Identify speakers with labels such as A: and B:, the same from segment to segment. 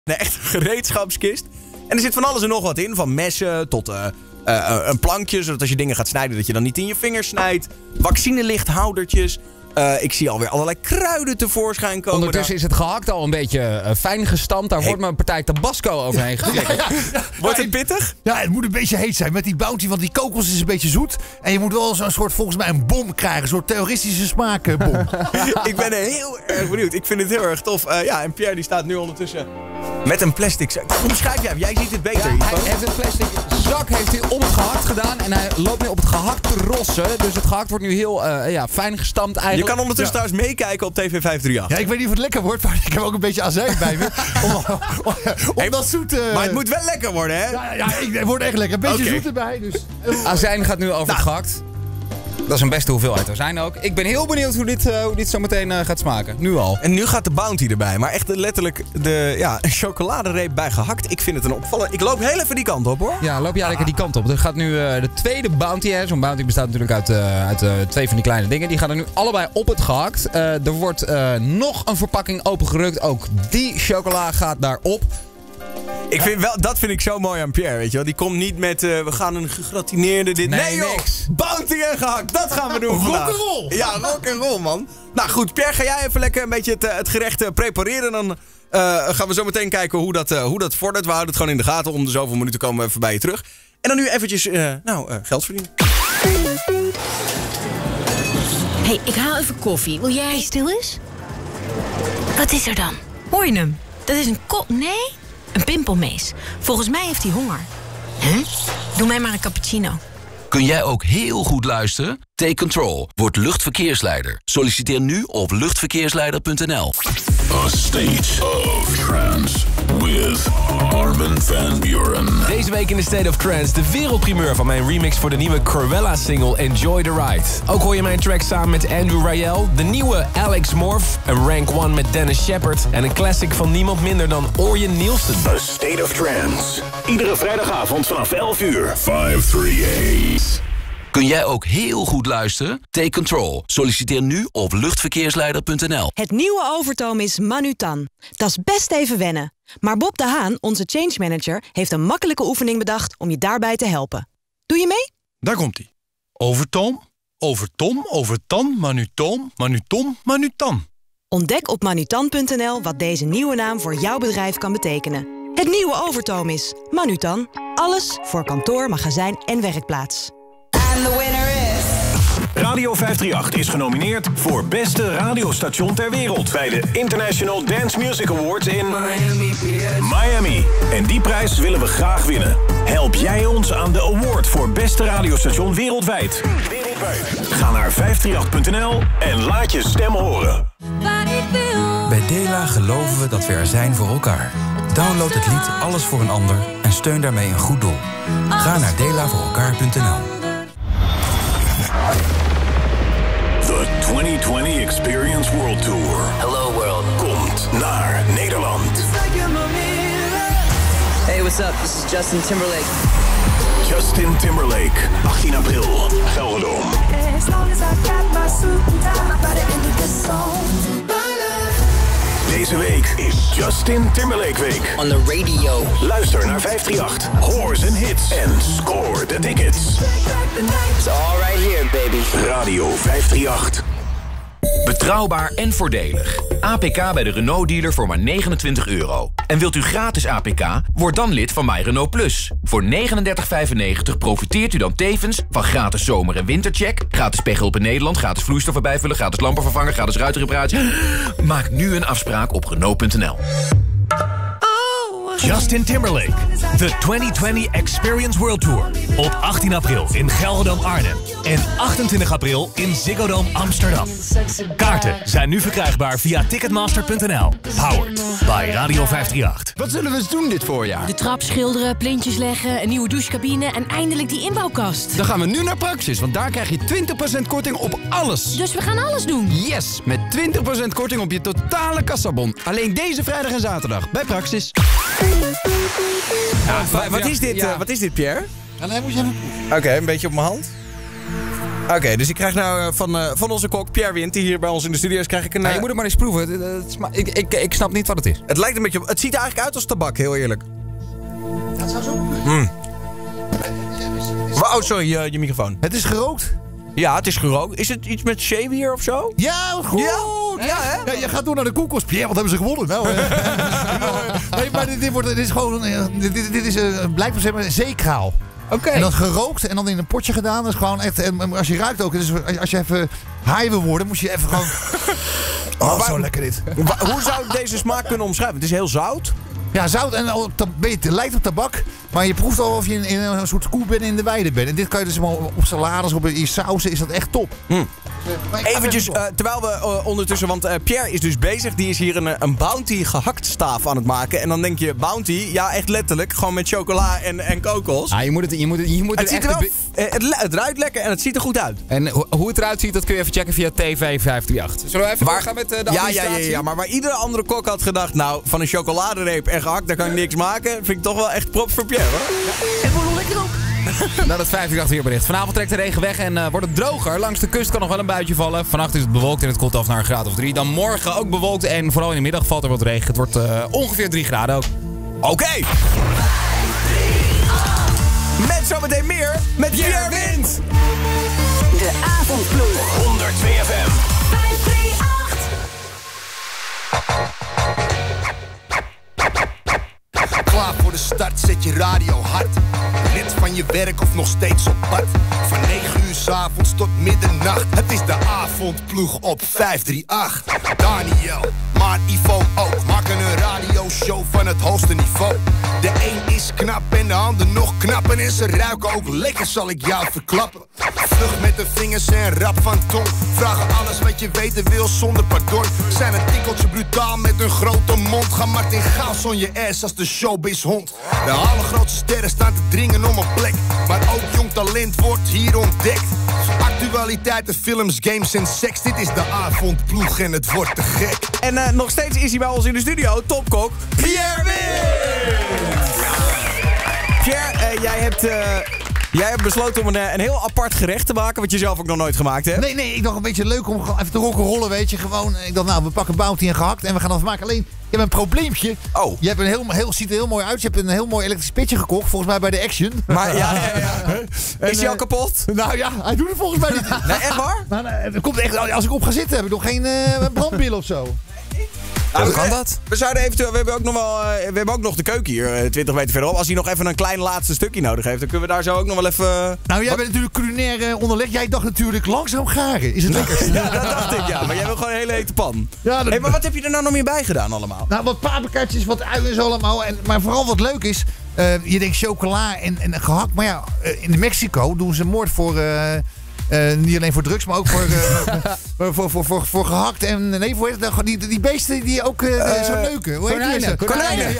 A: Nee, echt een gereedschapskist. En er zit van alles en nog wat in. Van messen tot een plankje, zodat als je dingen gaat snijden dat je dan niet in je vingers snijdt. Vaccinelichthoudertjes. Ik zie alweer allerlei kruiden tevoorschijn komen.
B: Ondertussen is het gehakt al een beetje fijn gestampt. Daar wordt maar een partij tabasco overheen geflikkerd.
A: Wordt het pittig?
C: Ja, het moet een beetje heet zijn met die bounty, want die kokos is een beetje zoet. En je moet wel zo'n soort, volgens mij, een bom krijgen. Een soort terroristische smaakbom.
A: Ik ben heel erg benieuwd. Ik vind het heel erg tof. En Pierre die staat nu ondertussen met een plastic zak. Hoe beschrijf jij? Jij ziet het beter.
B: Ja, hij heeft een plastic zak op het gehakt gedaan. En hij loopt nu op het gehakt te rossen. Dus het gehakt wordt nu heel fijn gestampt eigenlijk.
A: Je kan ondertussen trouwens meekijken op TV 538.
C: Ja, ik weet niet of het lekker wordt, maar ik heb ook een beetje azijn bij me. Om dat zoet...
A: Maar het moet wel lekker worden, hè?
C: Het wordt echt lekker. Een beetje zoet erbij. Dus.
B: Azijn gaat nu over het gehakt. Dat is een beste hoeveelheid azijn ook. Ik ben heel benieuwd hoe dit zo meteen gaat smaken. Nu al.
A: En nu gaat de bounty erbij. Maar echt letterlijk een chocoladereep bij gehakt. Ik vind het een opvallend. Ik loop heel even die kant op, hoor.
B: Ja, loop jij lekker die kant op. Er gaat nu de tweede bounty. Zo'n bounty bestaat natuurlijk uit twee van die kleine dingen. Die gaan er nu allebei op het gehakt. Er wordt nog een verpakking opengerukt. Ook die chocola gaat daarop.
A: Dat vind ik zo mooi aan Pierre, weet je wel. Die komt niet met, we gaan een gegratineerde dit. Nee joh,
B: niks.
A: Bounty en gehakt, dat gaan we doen vandaag.
C: Rock'n'roll.
A: Ja, rock'n'roll, man. Nou goed, Pierre, ga jij even lekker een beetje het gerecht prepareren. Dan gaan we zo meteen kijken hoe dat vordert. We houden het gewoon in de gaten. Om de zoveel minuten komen we even bij je terug. En dan nu eventjes, geld verdienen.
D: Hey, ik haal even koffie. Wil jij stil eens? Wat is er dan? Hoor je hem? Dat is een Nee? Een pimpelmees. Volgens mij heeft hij honger. Huh? Doe mij maar een cappuccino.
E: Kun jij ook heel goed luisteren? Take Control wordt luchtverkeersleider. Solliciteer nu op luchtverkeersleider.nl.
F: A State of Trance with Armin van Buuren.
G: Deze week in de State of Trance de wereldprimeur van mijn remix voor de nieuwe Cruella-single Enjoy the Ride. Ook hoor je mijn track samen met Andrew Rayel, de nieuwe Alex Morph, een rank 1 met Dennis Shepard en een classic van niemand minder dan Orjan Nielsen.
F: A State of Trance. Iedere vrijdagavond vanaf 11 uur. 538.
E: Kun jij ook heel goed luisteren? Take Control. Solliciteer nu op luchtverkeersleider.nl.
H: Het nieuwe Overtoom is Manutan. Dat is best even wennen. Maar Bob de Haan, onze change manager, heeft een makkelijke oefening bedacht om je daarbij te helpen. Doe je mee?
I: Daar komt-ie. Overtoom, overtom, overtan, manutoom, manutom, manutan.
H: Ontdek op manutan.nl wat deze nieuwe naam voor jouw bedrijf kan betekenen. Het nieuwe Overtoom is Manutan. Alles voor kantoor, magazijn en werkplaats.
J: And the winner is...
F: Radio 538 is genomineerd voor beste radiostation ter wereld bij de International Dance Music Awards in Miami. En die prijs willen we graag winnen. Help jij ons aan de award voor beste radiostation wereldwijd? Ga naar 538.nl en laat je stem horen.
K: Bij Dela geloven we dat we er zijn voor elkaar. Download het lied Alles voor een Ander en steun daarmee een goed doel. Ga naar delavoorelkaar.nl.
F: The 2020 Experience World Tour.
E: Hello world.
F: Komt naar Nederland.
L: Hey, what's up? This is Justin Timberlake.
F: Justin Timberlake, 18 april, Gelredome. Deze week is Justin Timberlake Week.
L: On the radio.
F: Luister naar 538, hoor zijn hits en score de tickets.
L: It's all right here, baby.
F: Radio 538.
M: Betrouwbaar en voordelig. APK bij de Renault-dealer voor maar €29. En wilt u gratis APK? Word dan lid van My Renault Plus. Voor €39,95 profiteert u dan tevens van gratis zomer- en wintercheck, gratis pechhulp in Nederland, gratis vloeistoffen bijvullen, gratis lampenvervanger, gratis ruitenreparatie. Maak nu een afspraak op Renault.nl.
N: Justin Timberlake, The 2020 Experience World Tour. Op 18 april in Gelredome Arnhem en 28 april in Ziggo Dome Amsterdam. Kaarten zijn nu verkrijgbaar via ticketmaster.nl. Powered by Radio 538.
O: Wat zullen we eens doen dit voorjaar?
D: De trap schilderen, plintjes leggen, een nieuwe douchecabine en eindelijk die inbouwkast.
O: Dan gaan we nu naar Praxis, want daar krijg je 20% korting op alles.
D: Dus we gaan alles doen?
O: Yes, met 20% korting op je totale kassabon. Alleen deze vrijdag en zaterdag bij Praxis.
A: Wat is dit, Pierre?
C: Ja, nee, moet je...
A: Oké, een beetje op mijn hand. Oké, dus ik krijg nou van onze kok Pierre Wind, die hier bij ons in de studio is, krijg ik een...
B: je moet het maar eens proeven. Ik snap niet wat het is.
A: Het lijkt een beetje... Het ziet er eigenlijk uit als tabak, heel eerlijk.
C: Dat zou zo...
A: Oh, sorry, je microfoon.
C: Het is gerookt.
A: Ja, het is gerookt. Is het iets met shavy hier of zo?
C: Ja, goed.
A: Ja, hè?
C: Ja, je gaat door naar de koelkast. Pierre, wat hebben ze gewonnen? Nou, nee, maar dit is gewoon... Dit is blijkbaar zeg maar zeekraal.
B: Oké.
C: En dat gerookt en dan in een potje gedaan. Dat is gewoon echt... En als je ruikt ook... Dus als je even high wil worden, moet je even gewoon... Oh, zo lekker dit.
A: Hoe zou ik deze smaak kunnen omschrijven? Het is heel zout.
C: Ja, zout en het lijkt op tabak, maar je proeft al of je in een soort koe bent in de weide bent. En dit kan je dus wel op salades, op in sausen, is dat echt top.
A: Eventjes, terwijl we ondertussen, want Pierre is dus bezig, die is hier een Bounty gehaktstaaf aan het maken. En dan denk je, Bounty, ja echt letterlijk, gewoon met chocola en kokos.
B: Ah, je moet het
A: ziet er wel, het ruikt lekker en het ziet er goed uit.
B: En hoe het eruit ziet, dat kun je even checken via TV538. Zullen we even doorgaan met de administratie?
A: Ja, maar waar iedere andere kok had gedacht, nou, van een chocoladereep en gehakt, daar kan ik niks maken. Vind ik toch wel echt props voor Pierre, hoor.
C: En het wordt wel lekker ook.
B: Nou, dat 538 weerbericht. Vanavond trekt de regen weg en wordt het droger. Langs de kust kan nog wel een buitje vallen. Vannacht is het bewolkt en het koelt af naar een graad of 3. Dan morgen ook bewolkt en vooral in de middag valt er wat regen. Het wordt ongeveer 3 graden ook.
A: Oké. Met zometeen meer met Pierre Wind.
J: De avondploeg.
F: 102 FM.
J: 538.
P: Klaar voor de start, zet je radio hard. Net van je werk of nog steeds op pad. Van 9 uur 's avonds tot middernacht. Het is de avondploeg op 538. Daniel, maar Ivo ook. Maken een radioshow van het hoogste niveau. De een is knap en de ander nog knapper. En ze ruiken ook lekker, zal ik jou verklappen. Vlug met de vingers en rap van tong. Vragen alles wat je weten wil zonder pardon. Zijn een tikkeltje brutaal met een grote mond. Ga Martin Gaals on je ass als de showbiz hond. De allergrootste sterren staan te dringen om een plek. Maar ook jong talent wordt hier ontdekt. Actualiteiten, films, games en seks. Dit is de avondploeg en het wordt te gek.
A: En nog steeds is hij bij ons in de studio, topkok Pierre Wind. Pierre, jij hebt besloten om een heel apart gerecht te maken, wat je zelf ook nog nooit gemaakt hebt.
C: Nee, ik dacht een beetje leuk om gewoon even te rock'n'rollen, weet je. Gewoon, ik dacht, nou, we pakken Bounty en gehakt en we gaan dat maken. Alleen, je hebt een probleempje.
A: Oh.
C: Je hebt ziet er heel mooi uit. Je hebt een heel mooi elektrisch pitje gekocht, volgens mij bij de Action.
A: Maar ja. Is hij al kapot?
C: Nou ja, hij doet het volgens mij niet.
A: Nee, echt waar?
C: Nou, het komt echt, als ik op ga zitten, heb ik nog geen brandbil of zo.
A: Nou, kan dat? We zouden eventueel, we hebben ook nog de keuken hier, 20 meter verderop. Als hij nog even een klein laatste stukje nodig heeft, dan kunnen we daar zo ook nog wel even...
C: Nou, jij bent natuurlijk culinair onderlegd. Jij dacht natuurlijk langzaam garen. Is het lekker?
A: Ja, dat dacht ik, ja. Maar jij wil gewoon een hele hete pan.
C: Ja,
A: hey, maar wat heb je er nou nog meer bij gedaan allemaal?
C: Nou, wat paprikaatjes, wat ui en zo allemaal. Maar vooral wat leuk is, je denkt chocola en gehakt. Maar ja, in Mexico doen ze moord voor... niet alleen voor drugs, maar ook voor gehakt. En nee, voor die beesten die ook zo neuken. Konijnen.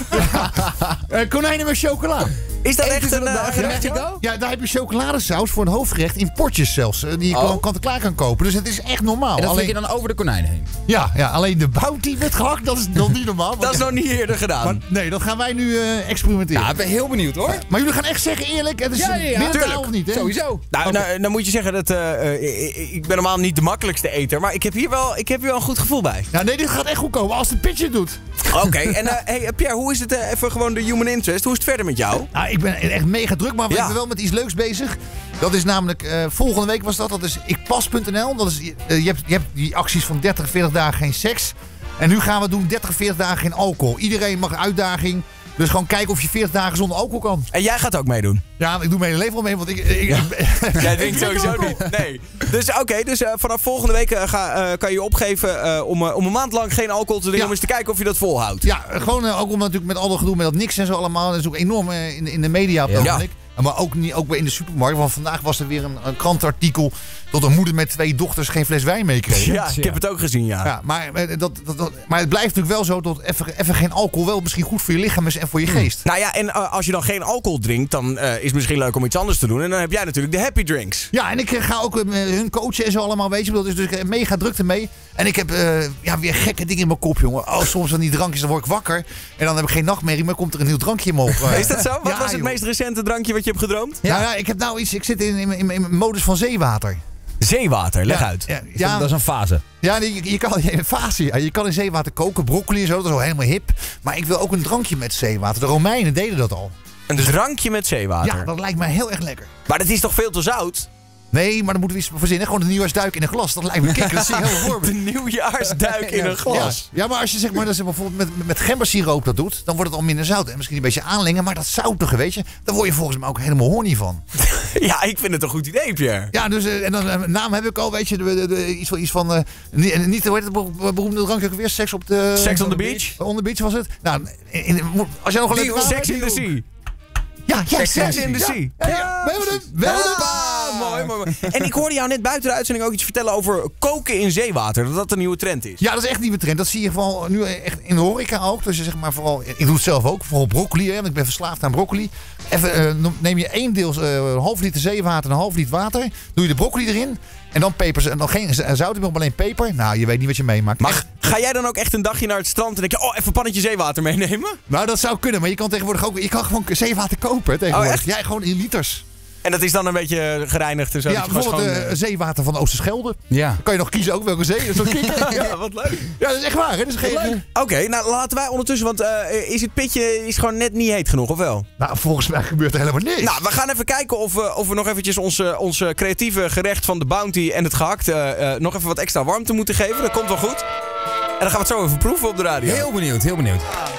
C: Ja. Konijnen met chocola.
A: Is dat echt een gerecht?
C: Ja, daar heb je chocoladesaus voor een hoofdgerecht in potjes zelfs. Die je kant-en-klaar kan kopen. Dus het is echt normaal.
B: En dat leg je dan over de konijnen heen?
C: Ja, alleen de Bounty met gehakt, dat is nog niet normaal.
A: Dat is nog niet eerder gedaan.
C: Maar, nee, dat gaan wij nu experimenteren.
B: Ja, ik ben heel benieuwd hoor.
C: Maar jullie gaan echt zeggen eerlijk, het is minder of niet, hè?
B: Sowieso.
A: Nou, dan moet je zeggen dat ik ben normaal niet de makkelijkste eter, maar ik heb hier wel een goed gevoel bij.
C: Ja, nee, dit gaat echt goed komen als het pitje doet.
A: Oké, en hey, Pierre, hoe is het even gewoon de human interest? Hoe is het verder met jou?
C: Nou, ik ben echt mega druk, maar ik ben wel met iets leuks bezig. Dat is namelijk, volgende week was dat is ikpas.nl. Dat is, je hebt die acties van 30, 40 dagen geen seks. En nu gaan we doen 30, 40 dagen geen alcohol. Iedereen mag uitdaging. Dus gewoon kijken of je 40 dagen zonder alcohol kan.
A: En jij gaat ook meedoen?
C: Ja, ik doe mijn hele leven al mee, want
A: jij drinkt sowieso niet. Nee. Dus vanaf volgende week kan je opgeven om een maand lang geen alcohol te drinken. Om eens te kijken of je dat volhoudt.
C: Ja, gewoon ook om natuurlijk met al dat gedoe met dat niks en zo allemaal. Dat is ook enorm in de media op dat moment. Maar ook in de supermarkt. Want vandaag was er weer een krantartikel dat een moeder met 2 dochters geen fles wijn meekreeg.
A: Ja, ik heb het ook gezien, ja.
C: Maar het blijft natuurlijk wel zo dat even geen alcohol wel misschien goed voor je lichaam is en voor je geest.
A: Nou ja, en als je dan geen alcohol drinkt, dan is het misschien leuk om iets anders te doen. En dan heb jij natuurlijk de happy drinks.
C: Ja, en ik ga ook hun coachen en zo allemaal, weet je. Dat is dus mega druk ermee. En ik heb weer gekke dingen in mijn kop, jongen. Soms van die drankjes, dan word ik wakker. En dan heb ik geen nachtmerrie, maar komt er een nieuw drankje in me op.
A: Is dat zo? Wat was het meest recente drankje wat wat je hebt gedroomd?
C: Ja, ik zit in mijn modus van zeewater.
A: Zeewater, leg uit.
C: Ja,
B: dat is een fase.
C: Ja, je kan een fase. Ja, je kan in zeewater koken, broccoli en zo, dat is al helemaal hip. Maar ik wil ook een drankje met zeewater. De Romeinen deden dat al.
A: Een drankje met zeewater?
C: Ja, dat lijkt mij heel erg lekker.
A: Maar dat is toch veel te zout?
C: Nee, maar dan moeten we iets verzinnen. Gewoon een nieuwjaarsduik in een glas. Dat lijkt me kikker. Dat zie je heel voor me.
A: De nieuwjaarsduik in een glas.
C: Ja, maar als je zeg maar dat ze bijvoorbeeld met gembersiroop dat doet, dan wordt het al minder zout. En misschien een beetje aanlengen, maar dat zoutige, weet je, daar word je volgens mij ook helemaal horny van.
A: Ja, ik vind het een goed idee, Pierre.
C: Ja, dus en dan naam heb ik al, weet je, iets van niet hoe heet het beroemde drankje ook weer, Sex on the Beach. On the Beach was het. Nou, als jij nog een leuke
A: Sex in the Sea.
C: Ja,
A: Sex in the Sea.
C: Ja, we hebben
A: hem. Mooi. En ik hoorde jou net buiten de uitzending ook iets vertellen over koken in zeewater. Dat dat een nieuwe trend is.
C: Ja, dat is echt een nieuwe trend. Dat zie je vooral nu echt in de horeca ook. Dus je zeg maar vooral, ik doe het zelf ook, vooral broccoli. Hè, want ik ben verslaafd aan broccoli. Even neem je een half liter zeewater en een half liter water. Doe je de broccoli erin. En dan pepers. En dan geen zout, maar alleen peper. Nou, je weet niet wat je meemaakt.
A: Maar ga jij dan ook echt een dagje naar het strand en denk je, oh, even een pannetje zeewater meenemen?
C: Nou, dat zou kunnen. Maar je kan tegenwoordig ook, je kan gewoon zeewater kopen tegenwoordig.
A: Oh, echt?
C: Ja, gewoon in liters.
A: En dat is dan een beetje gereinigd en zo?
C: Ja, bijvoorbeeld zeewater van de Oosterschelde.
B: Ja.
C: Dan kan je nog kiezen ook welke zee. Dat is ook kikker.
A: Ja, wat leuk.
C: Ja, dat is echt waar. Hè? Dat is geen...
A: Oké, nou laten wij ondertussen, want is het pitje gewoon net niet heet genoeg, of wel?
C: Nou, volgens mij gebeurt er helemaal niks.
A: Nou, we gaan even kijken of we nog eventjes ons creatieve gerecht van de Bounty en het gehakt nog even wat extra warmte moeten geven. Dat komt wel goed. En dan gaan we het zo even proeven op de radio.
B: Heel benieuwd.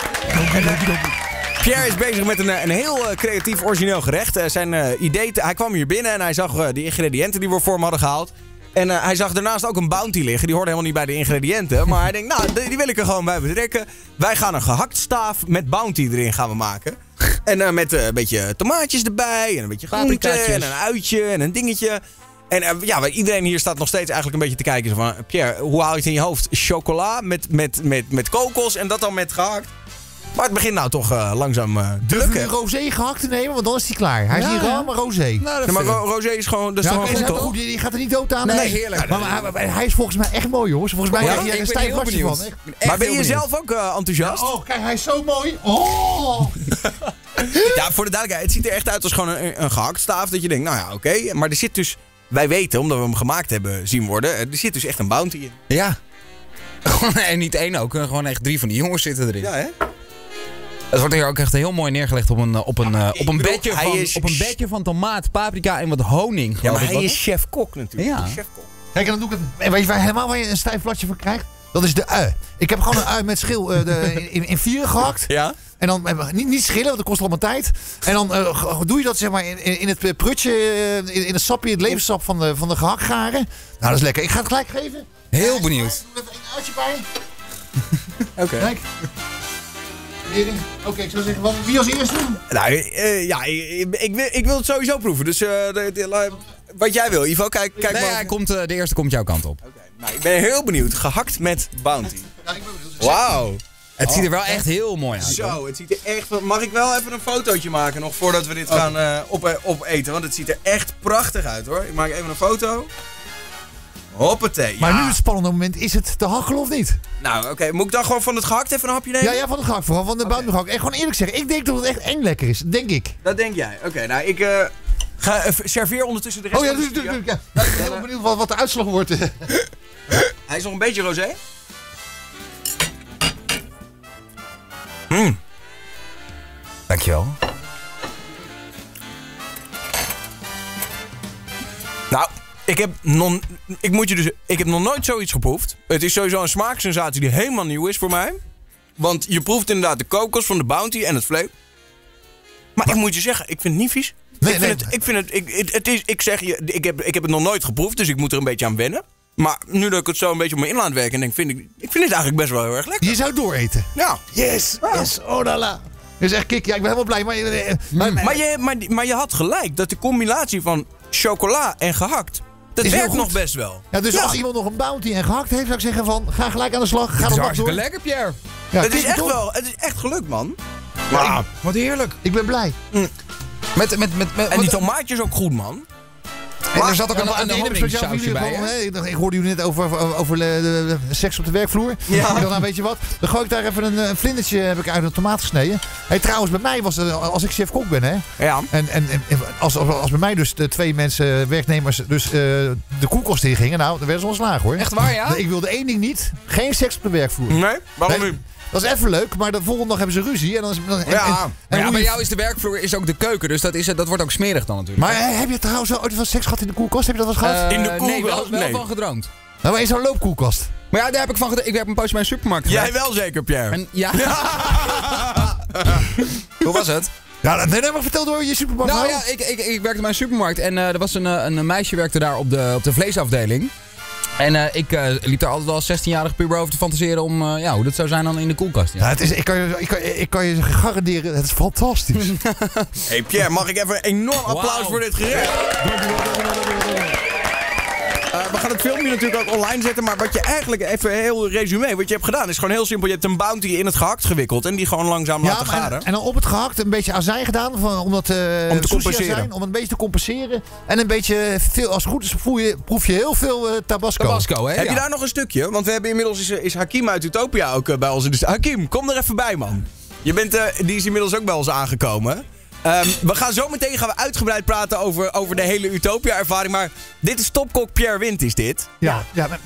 A: Pierre is bezig met een heel creatief, origineel gerecht. Hij kwam hier binnen en hij zag de ingrediënten die we voor hem hadden gehaald. En hij zag daarnaast ook een Bounty liggen. Die hoorde helemaal niet bij de ingrediënten. Maar hij denkt, nou, die wil ik er gewoon bij betrekken. Wij gaan een gehaktstaaf met Bounty erin gaan we maken. En met een beetje tomaatjes erbij. En een beetje groente. En een uitje en een dingetje. En iedereen hier staat nog steeds eigenlijk een beetje te kijken. Zo van, Pierre, hoe haal je het in je hoofd? Chocola met kokos en dat dan met gehakt. Maar het begint nou toch langzaam te lukken.
C: Durf je een rosé gehakt te nemen? Want dan is hij klaar. Hij is niet rauw, maar rosé.
A: Nou, maar rosé is gewoon... Dat is toch goed, toch?
C: Die gaat er niet dood aan.
A: Nee, heerlijk.
C: Maar hij is volgens mij echt mooi, jongens. Volgens mij krijg je een stijf wasje van.
A: Maar ben je zelf ook enthousiast?
C: Ja, kijk, hij is zo mooi. Oh!
A: Ja, voor de duidelijkheid. Het ziet er echt uit als gewoon een gehaktstaaf. Dat je denkt, nou ja, oké. Maar er zit dus... Wij weten, omdat we hem gemaakt hebben zien worden... Er zit dus echt een Bounty in.
B: Ja. En niet één ook. Gewoon echt 3 van die jongens zitten erin.
A: Ja, hè?
B: Het wordt hier ook echt heel mooi neergelegd op een bedje van tomaat, paprika en wat honing.
A: Ja, maar hij is chef-kok natuurlijk.
B: Ja.
C: Kijk, en dan doe ik het. Weet je waar je een stijf bladje van krijgt? Dat is de ui. Ik heb gewoon een ui met schil in vieren gehakt.
A: Ja.
C: En dan niet schillen, want dat kost allemaal tijd. En dan doe je dat zeg maar in het prutje, in het sapje, het levenssap van de gehaktgaren. Nou, dat is lekker. Ik ga het gelijk geven.
B: Heel benieuwd.
C: Met een uitje bij.
A: Oké.
C: Kijk. Oké, ik zou zeggen, wie als eerste?
A: Nou, ik wil het sowieso proeven. Dus wat jij wil. Ivo, kijk maar.
B: De eerste komt jouw kant op.
A: Okay. Nou, ik ben heel benieuwd. Gehakt met Bounty.
C: Ja, ik ben benieuwd.
A: Wauw.
B: Het ziet er wel echt heel mooi uit.
A: Zo, het ziet er echt... Mag ik wel even een fotootje maken nog voordat we dit gaan opeten? Want het ziet er echt prachtig uit, hoor. Ik maak even een foto. Hoppatee.
C: Maar nu het spannende moment, is het te hakkelen of niet?
A: Nou, oké. Moet ik dan gewoon van het gehakt even een hapje nemen?
C: Ja, van het gehakt vooral. Van de Bounty gehakt. En gewoon eerlijk zeggen, ik denk dat het echt eng lekker is. Denk ik.
A: Dat denk jij. Oké, nou, ik ga serveer ondertussen de rest van de studio.
C: Ja. Ik ben heel benieuwd wat de uitslag wordt.
A: Hij is nog een beetje rosé.
B: Dankjewel.
A: Nou, ik heb nog nooit zoiets geproefd. Het is sowieso een smaaksensatie die helemaal nieuw is voor mij. Want je proeft inderdaad de kokos van de Bounty en het vlees. Maar ik moet je zeggen, ik vind het niet vies. Ik heb het nog nooit geproefd, dus ik moet er een beetje aan wennen. Maar nu dat ik het zo een beetje op me in laat werken, ik vind het eigenlijk best wel heel erg lekker.
C: Je zou dooreten.
A: Ja.
C: Yes. Oh la la. Dat is echt kick. Ja, ik ben helemaal blij.
A: Maar je had gelijk dat de combinatie van chocola en gehakt, dat werkt nog best wel.
C: Ja, dus als iemand nog een Bounty en gehakt heeft, zou ik zeggen van, ga gelijk aan de slag. Ga
B: het is
C: hartstikke
B: lekker, Pierre.
A: Ja, het is echt gelukt, man.
C: Ja, wat heerlijk. Ik ben blij.
A: En die tomaatjes ook goed, man.
C: En er zat ook
B: een honingsausje bij,
C: hè? Ik hoorde jullie net over de seks op de werkvloer.
A: Ja.
C: Dan weet je wat. Dan gooi ik daar even een vlindertje heb ik uit een tomaat gesneden. Hey, trouwens, bij mij was het, als ik chef-kok ben, hè.
A: Ja.
C: En als bij mij dus de 2 mensen, werknemers, dus de koelkosten in gingen. Nou, dan werden ze ontslagen, hoor.
B: Echt waar, ja?
C: Ik wilde 1 ding niet. Geen seks op de werkvloer.
A: Nee? Waarom niet?
C: Dat is even leuk, maar de volgende dag hebben ze ruzie. En dan
B: bij jou is de werkvloer is ook de keuken, dus dat wordt ook smerig dan natuurlijk.
C: Maar heb je trouwens ooit van seks gehad in de koelkast? Heb je dat wel eens gehad?
A: In de koelkast?
B: Nee, wel van gedroomd.
C: Nou, maar in zo'n loopkoelkast.
B: Maar ja, daar heb ik van gedaan. Ik heb een poosje bij een supermarkt
A: Jij wel zeker, Pierre?
B: En, ja. Hoe was het?
C: Ja, dat heb ik verteld door je supermarkt.
B: Nou ja, ik werkte bij een supermarkt en er was een meisje werkte daar op de vleesafdeling. En ik liep daar altijd al als 16-jarige puber over te fantaseren om hoe dat zou zijn dan in de koelkast. Ja.
C: Ja, het is, ik kan je garanderen, het is fantastisch.
A: Hey Pierre, mag ik even een enorm applaus voor dit gerecht? We gaan het filmpje natuurlijk ook online zetten, maar wat je eigenlijk, even heel resume, wat je hebt gedaan is gewoon heel simpel. Je hebt een bounty in het gehakt gewikkeld en die gewoon langzaam laten garen.
C: En dan op het gehakt een beetje azijn gedaan, om te compenseren. Om een beetje te compenseren. En een beetje, als het goed is, proef je heel veel tabasco.
B: Tabasco, hè?
A: Heb je daar nog een stukje? Want we hebben inmiddels, is Hakim uit Utopia ook bij ons. Dus Hakim, kom er even bij, man. Die is inmiddels ook bij ons aangekomen. We gaan zo meteen uitgebreid praten over de hele Utopia-ervaring. Maar dit is topkok Pierre Wind, is dit?
C: Ja.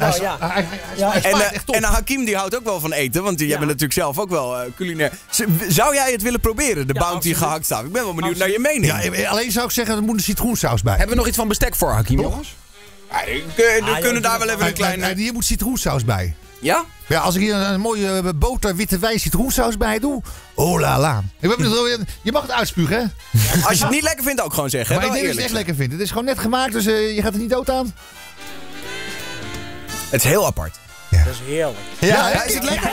A: En Hakim die houdt ook wel van eten. Want jij bent natuurlijk zelf ook wel culinair. Zou jij het willen proberen, de bounty gehakt staaf? Ik ben wel benieuwd naar je mening.
C: Ja, alleen zou ik zeggen, er moet een citroensaus bij.
B: Hebben we nog iets van bestek voor, Hakim, jongens?
A: We kunnen daar wel even een kleine...
C: Hier moet citroensaus bij.
A: Ja?
C: Ja, als ik hier een mooie boter, witte wijn, citroensaus bij doe. Oh la la. Je mag het uitspugen, hè?
A: Als je het niet lekker vindt, ook gewoon zeggen.
C: Maar ik denk dat je het echt lekker vindt. Het is gewoon net gemaakt, dus je gaat er niet dood aan.
A: Het is heel apart.
Q: Ja. Dat is heerlijk.
C: Ja, is het lekker?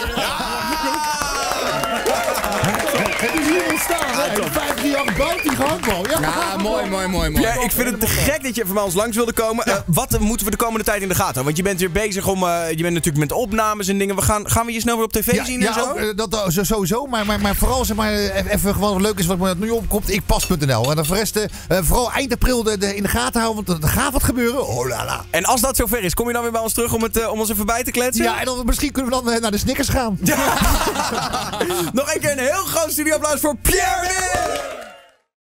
C: Het is hier ontstaan, hè? 538 bounty gehakt.
B: Ja, mooi.
A: Ja, ik vind het te gek dat je even bij ons langs wilde komen. Ja. Wat moeten we de komende tijd in de gaten? Want je bent weer bezig om... je bent natuurlijk met opnames en dingen. Gaan we je snel weer op tv zien en zo?
C: Ja, dat sowieso. Maar vooral, zeg maar, even gewoon wat leuk is wat me nu opkomt. Ikpas.nl. En dan voor rest, vooral eind april in de gaten houden. Want er gaat wat gebeuren. Oh la la.
A: En als dat zover is, kom je dan weer bij ons terug om ons even bij te kletsen?
C: Ja, en dan misschien kunnen we dan naar de Snickers gaan.
A: Nog een keer een heel groot studioapplaus voor Pierre Wind!